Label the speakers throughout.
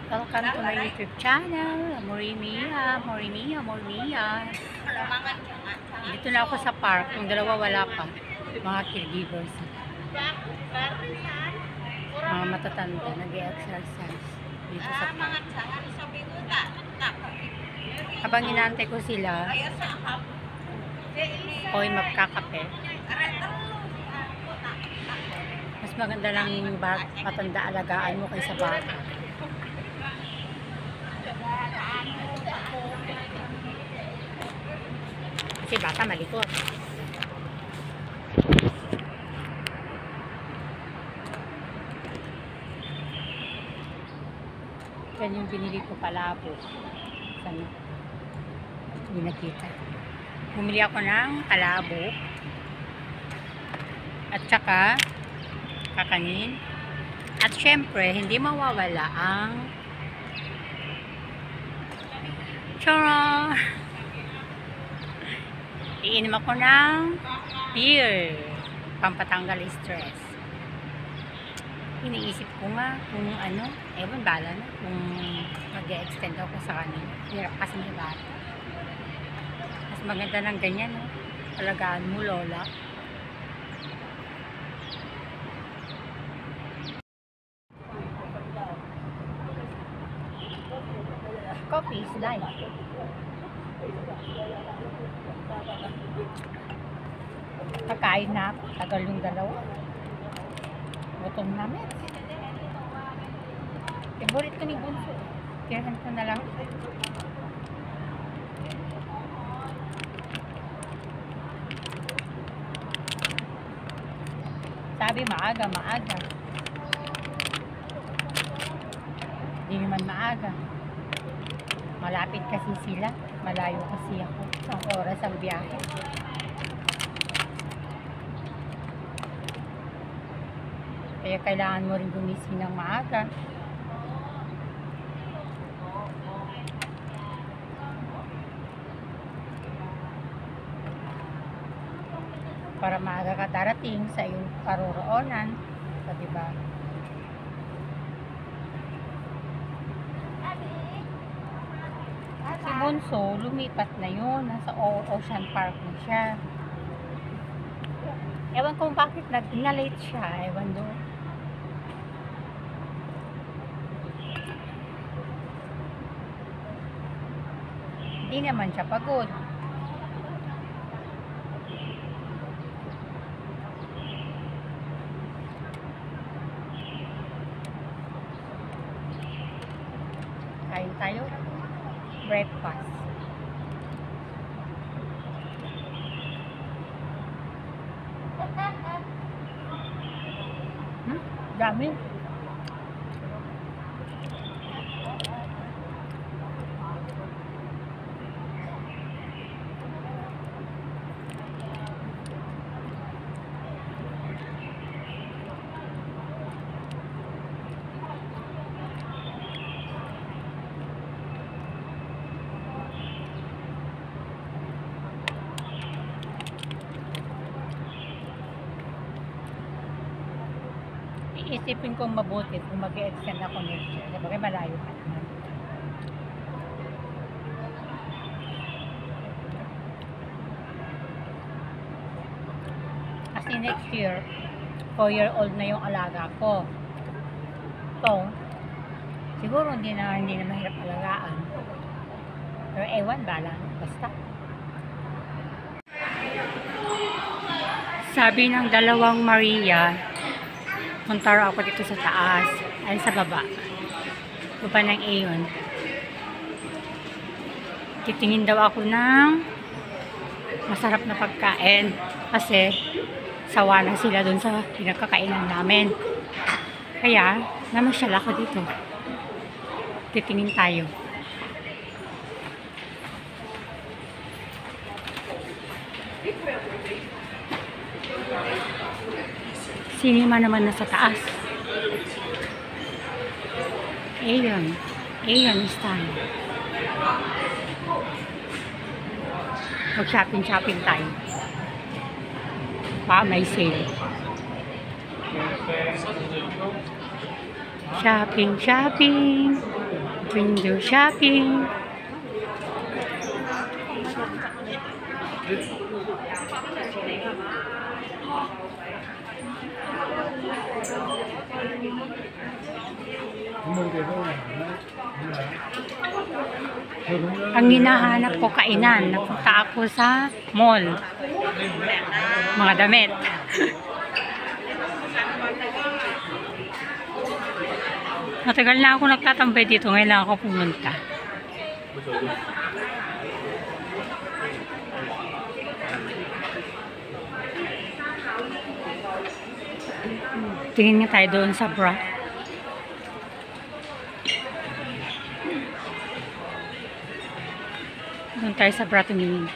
Speaker 1: Welcome to my YouTube channel, Morimia. Dito na ako sa park, yung dalawa wala pa, mga caregivers. Mga matatanda, nag-exercise dito sa park. Habang inaantay ko sila, ako'y magkakape. Mas maganda lang yung matanda alagaan mo kaysa bata. Kasi bata malikot. Yan yung binili ko palabo. Sana? Hindi nakita. Bumili ako ng palabo. At saka kakanin. At syempre, hindi mawawala ang chara! Iinom ako ng beer. Pampatanggal stress. Iniisip ko nga kung ano, ewan bala na, kung mag-e-extend ako sa kanila. Hirap kasi may bata. Mas maganda ng ganyan, no? Alagaan mo, lola. Coffee is life. Kakain na ako. Tagal yung dalawa. Gutom namin. Favorite ko ni Bunso. Tirahan ko na lang. Sabi maaga. Hindi naman maaga. Malapit kasi sila. Malayo kasi ako. Ang oras ang biyahe. Kaya kailangan mo rin gumising ng maaga. Para maaga ka darating sa iyong paroroonan. So, diba? Si Bunso, lumipat na yun. Nasa Ocean Park na siya. Ewan kung bakit nag-late siya. Ewan doon. Hindi naman siya pagod. Kain tayo. Breakfast. Dami. Iisipin kong mabuti kung mag-e-extend ako next year. Diba kaya malayo pa naman. Kasi next year, 4-year-old na yung alaga ko. So, siguro hindi na mahirap alagaan. Pero ewan, bala. Basta. Sabi ng dalawang Maria, punta raw ako dito sa taas. Ay, sa baba. Baba ng Aeon. Titingin daw ako ng masarap na pagkain. Kasi, sawa na sila dun sa pinagkakainan namin. Kaya, namasyal ako dito. Titingin tayo. Sinima naman na sa taas. Aeon style. Mag-shopping tayo. Pa, may sale. Shopping. Window shopping. Ang hinahanap ko kainan, napunta ako sa mall. Mga damit. Matagal na ako nagtatambay dito, ngayon lang ako pumunta. Tingin nga tayo doon sa bra. Doon tayo sa bra tumingin.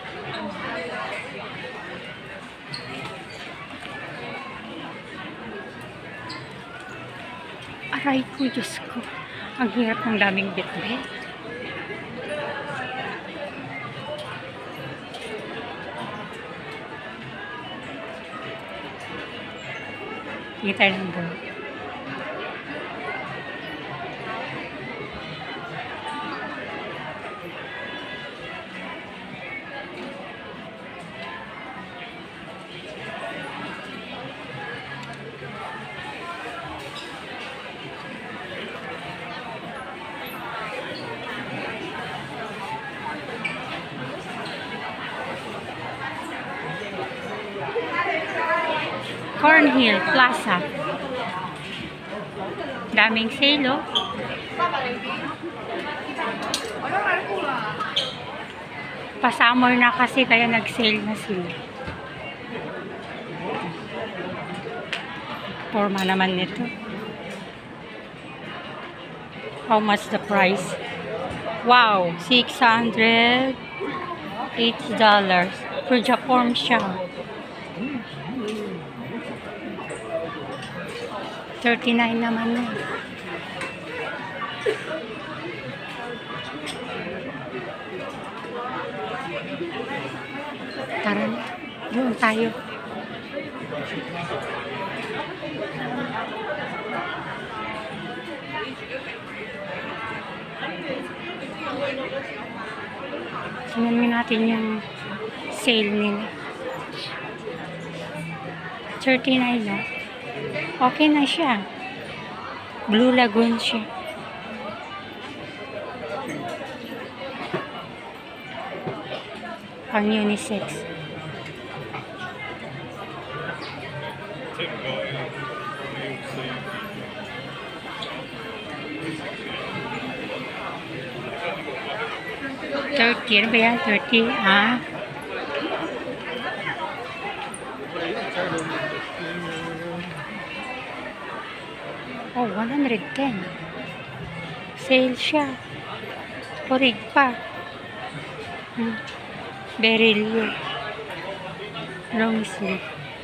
Speaker 1: Aray ko, Diyos ko. Ang hirap ng daming bitbit. Tingin tayo ng bra. Cornhill Plaza. Daming sale, oh. Pa-summer na kasi kaya nag-sale na sila. Forma naman nito. How much the price? Wow, $680 per Japan siya. 39 naman yun. Tara na. Doon tayo. Tingnan natin yung sale nila. 39 na. Okay na siya. Blue Lagoon siya. Pang unisex. $30 ba yan? 30, ah? Oh, 110. Sale siya. Porig pa. Beryl. Long sleeve.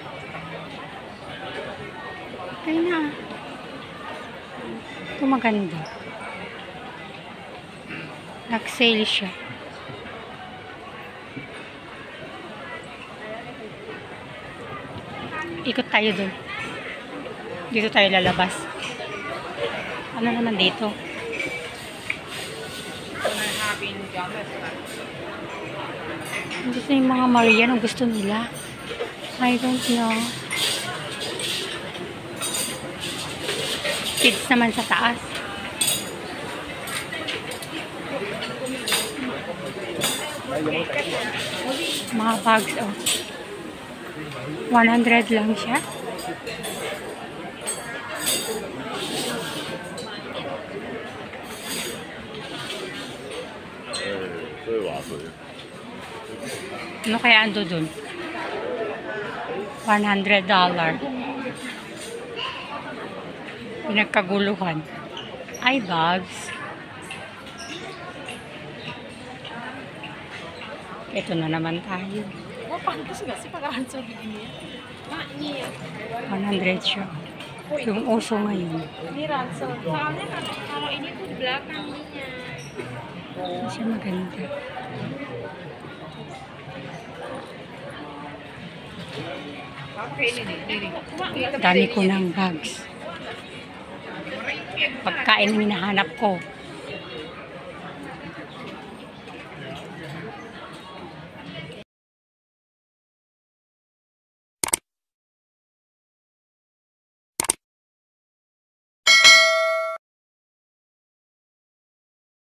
Speaker 1: Ay na. Ito maganda. Nag-sale siya. Ikot tayo dun. Dito tayo lalabas. Ano naman dito? Gusto yung mga Marian ang gusto nila. I don't know. Kids naman sa taas. Mga bags, oh. 100 lang siya. Ano kaya ando dun? $100. Pinagkaguluhan. Ay, bags. Ito na naman tayo. 100 siya. Yung uso ngayon. Siya maganda. Dami ko ng bags. Pagkain na hinahanap ko.